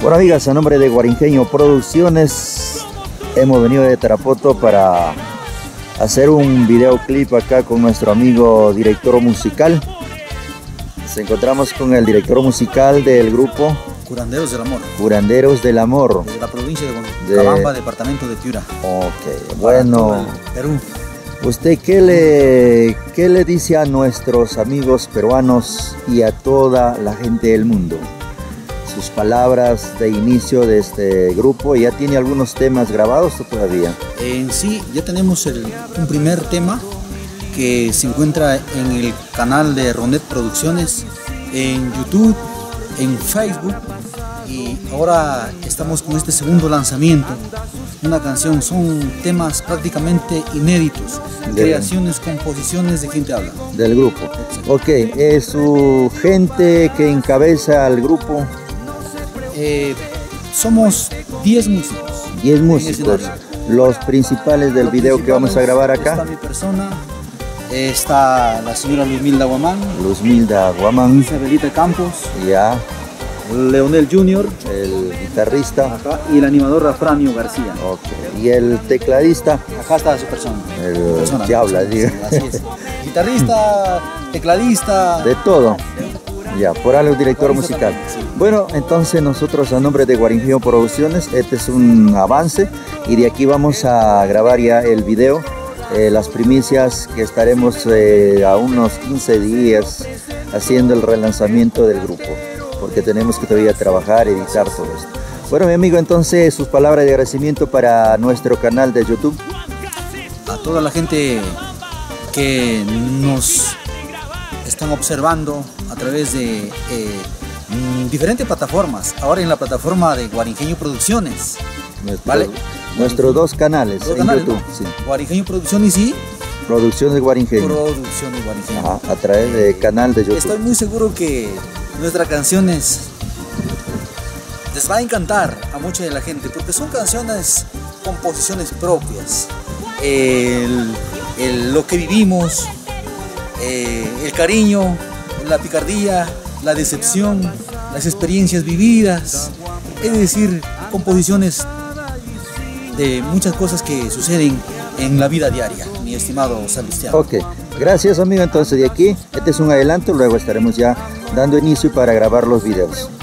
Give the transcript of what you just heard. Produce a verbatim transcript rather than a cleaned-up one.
Bueno, amigas, a nombre de Guarinjeño Producciones hemos venido de Tarapoto para hacer un videoclip acá con nuestro amigo director musical. Nos encontramos con el director musical del grupo Curanderos del Amor. Curanderos del Amor. De la provincia de Cabamba, de... departamento de Piura. Ok, bueno. Perú. ¿Usted qué le, qué le dice a nuestros amigos peruanos y a toda la gente del mundo? Sus palabras de inicio de este grupo. ¿Ya tiene algunos temas grabados o todavía? En sí, ya tenemos el, un primer tema que se encuentra en el canal de Rondet Producciones, en YouTube, en Facebook, y ahora estamos con este segundo lanzamiento. Una canción, son temas prácticamente inéditos, de, creaciones, composiciones de gente habla. Del grupo. Exacto. Ok, ¿es su gente que encabeza al grupo? Eh, somos diez músicos. diez músicos. Los principales del los video principales que vamos a grabar acá. Está mi persona, está la señora Luzmilda Guamán. Luzmilda Guamán. Isabelita Campos. Ya. Leonel Junior, el guitarrista. Acá, y el animador Afranio García. Okay. Y el tecladista. Acá está su persona. El persona, que habla, diga. Sí, así es. Guitarrista, tecladista. De todo. Ya, por algo director musical. Sí. Bueno, entonces nosotros a nombre de Guarinjeño Producciones, este es un avance y de aquí vamos a grabar ya el video, eh, las primicias que estaremos eh, a unos quince días haciendo el relanzamiento del grupo, porque tenemos que todavía trabajar, editar todo esto. Bueno, mi amigo, entonces sus palabras de agradecimiento para nuestro canal de YouTube. A toda la gente que nos están observando a través de eh, diferentes plataformas. Ahora en la plataforma de Guarinjeño Producciones. Nuestro, ¿vale? Nuestros dos canales dos en canales, YouTube. ¿no? Sí. Guarinjeño Producciones y Producciones Guarinjeño. Producciones Guarinjeño. Ajá, a través del canal de YouTube. Estoy muy seguro que nuestras canciones les va a encantar a mucha de la gente, porque son canciones, composiciones propias. El, el, lo que vivimos, eh, el cariño, la picardía, la decepción, las experiencias vividas, es decir, composiciones de muchas cosas que suceden en la vida diaria, mi estimado Sebastián. Ok, gracias amigo, entonces de aquí, este es un adelanto, luego estaremos ya dando inicio para grabar los videos.